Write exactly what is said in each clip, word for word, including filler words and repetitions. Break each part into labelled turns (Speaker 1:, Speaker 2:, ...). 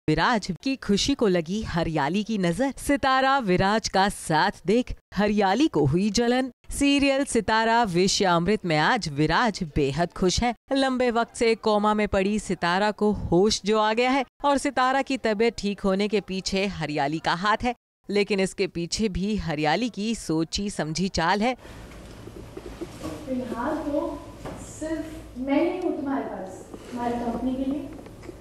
Speaker 1: विराज की खुशी को लगी हरियाली की नजर। सितारा विराज का साथ देख हरियाली को हुई जलन। सीरियल सितारा वेश्यामृत में आज विराज बेहद खुश है। लंबे वक्त से कोमा में पड़ी सितारा को होश जो आ गया है और सितारा की तबीयत ठीक होने के पीछे हरियाली का हाथ है, लेकिन इसके पीछे भी हरियाली की सोची समझी चाल है।
Speaker 2: फिलहाल तो सिर्फ मैं ही हूँ तुम्हारे पास, तुम्हारी कंपनी के लिए।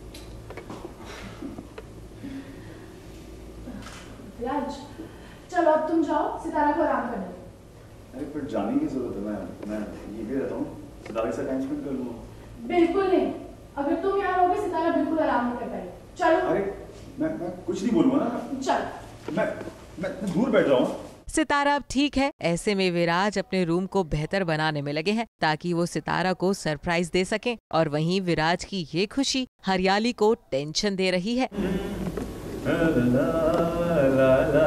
Speaker 2: राज, चलो अब तुम जाओ, सितारा को आराम करने।
Speaker 3: अरे पर जाने की जरूरत है, मैं मैं ये भी रहता हूँ, सितारा से टाइम स्पेंड कर लूँगा।
Speaker 2: बिल्कुल नहीं, अगर तुम यहाँ रहोगे सितारा बिल्कुल आराम नहीं कर पाएगी। चलो।
Speaker 3: अरे मैं मैं कुछ नहीं बोलूँगा ना।
Speaker 2: चल।
Speaker 3: मैं मैं दूर बैठ जाऊँ।
Speaker 1: सितारा अब ठीक है। ऐसे में विराज अपने रूम को बेहतर बनाने में लगे हैं ताकि वो सितारा को सरप्राइज दे सकें, और वहीं विराज की ये खुशी हरियाली को टेंशन दे रही है।
Speaker 3: ला, ला, ला।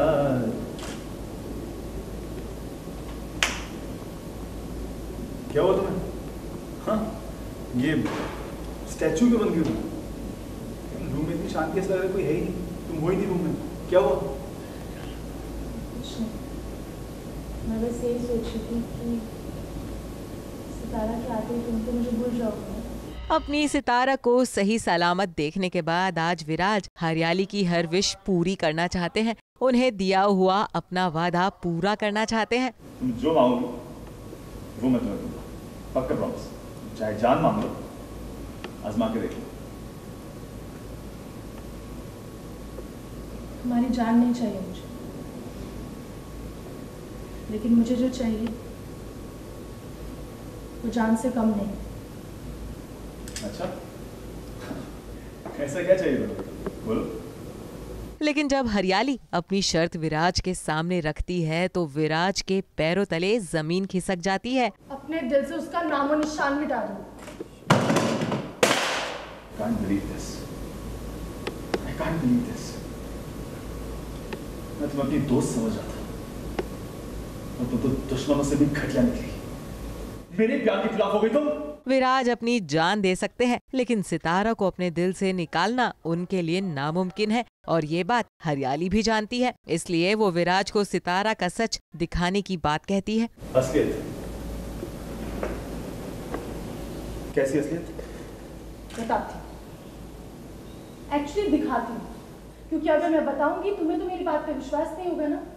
Speaker 3: क्या हुआ तुम्हें? हाँ, ये स्टैचू क्यों बन गई? रूम में इतनी शांति से लग रहा है, कोई है ही नहीं, तुम हो ही नहीं रूम में, क्या हुआ?
Speaker 2: मैं बस यही सोच रही थी कि सितारा के आते ही तुम तो मुझे भूल जाओगे।
Speaker 1: अपनी सितारा को सही सलामत देखने के बाद आज विराज हरियाली की हर विश पूरी करना चाहते हैं। उन्हें दिया हुआ अपना वादा पूरा करना चाहते हैं।
Speaker 3: तुम जो मांगोगे वो मैं तुम्हें दूंगा, पक्का प्रॉमिस। चाहे जान मांग लो, आजमा के देख लो।
Speaker 2: तुम्हारी जान नहीं चाहिए मुझे, लेकिन मुझे जो चाहिए वो जान से कम नहीं।
Speaker 3: अच्छा, ऐसा क्या चाहिए तुम्हें? बोलो।
Speaker 1: लेकिन जब हरियाली अपनी शर्त विराज के सामने रखती है तो विराज के पैरों तले जमीन खिसक जाती है।
Speaker 2: अपने दिल से उसका नामो निशान मिटा दो।
Speaker 3: Can't believe this. I can't believe this. मैं तुम्हें अपनी दोस्त समझ रहा था, और तुम तो दुश्मनों से भी घटिया निकली। मेरे प्यार के खिलाफ हो गई तुम।
Speaker 1: विराज अपनी जान दे सकते हैं, लेकिन सितारा को अपने दिल से निकालना उनके लिए नामुमकिन है, और ये बात हरियाली भी जानती है। इसलिए वो विराज को सितारा का सच दिखाने की बात कहती है।
Speaker 3: असलियत? कैसी असलियत?
Speaker 2: बताती, एक्चुअली दिखाती हूँ, क्योंकि अगर मैं बताऊंगी तुम्हें तो मेरी बात पे विश्वास नहीं होगा ना।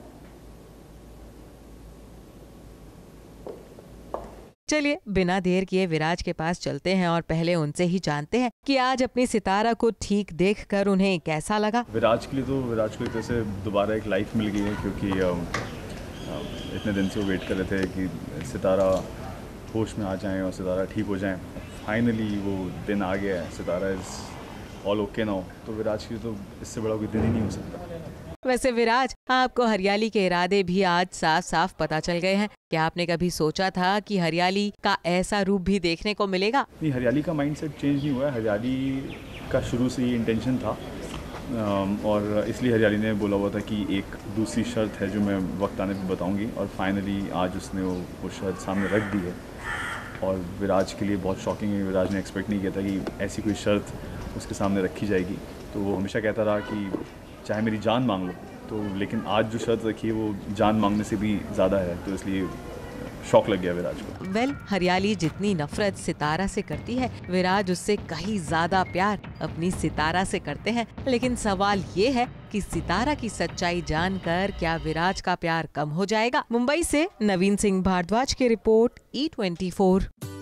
Speaker 1: चलिए बिना देर किए विराज के पास चलते हैं और पहले उनसे ही जानते हैं कि आज अपनी सितारा को ठीक देखकर उन्हें कैसा लगा।
Speaker 3: विराज के लिए तो विराज को एक तरह से दोबारा एक लाइफ मिल गई है, क्योंकि इतने दिन से वो वेट कर रहे थे कि सितारा होश में आ जाएं और सितारा ठीक हो जाएं। फाइनली वो दिन आ गया है, Sitara is all okay now. तो विराज के लिए तो इससे बड़ा कोई दिन ही नहीं हो सकता।
Speaker 1: वैसे विराज, आपको हरियाली के इरादे भी आज साफ साफ पता चल गए हैं। क्या आपने कभी सोचा था कि हरियाली का ऐसा रूप भी देखने को मिलेगा?
Speaker 3: नहीं, हरियाली का माइंडसेट चेंज नहीं हुआ है। हरियाली का शुरू से ही इंटेंशन था, और इसलिए हरियाली ने बोला हुआ था कि एक दूसरी शर्त है जो मैं वक्त आने पर बताऊंगी, और फाइनली आज उसने वो वो शर्त सामने रख दी है। और विराज के लिए बहुत शॉकिंग है। विराज ने एक्सपेक्ट नहीं किया था कि ऐसी कोई शर्त उसके सामने रखी जाएगी। तो वो हमेशा कहता रहा कि चाहे मेरी जान मांग लो, तो लेकिन आज जो शर्त रखी है वो जान मांगने से भी ज़्यादा है, तो इसलिए शौक लग गया विराज को।
Speaker 1: वेल well, हरियाली जितनी नफरत सितारा से करती है, विराज उससे कहीं ज्यादा प्यार अपनी सितारा से करते हैं। लेकिन सवाल ये है कि सितारा की सच्चाई जानकर क्या विराज का प्यार कम हो जाएगा? मुंबई से नवीन सिंह भारद्वाज की रिपोर्ट, ई ट्वेंटी फोर।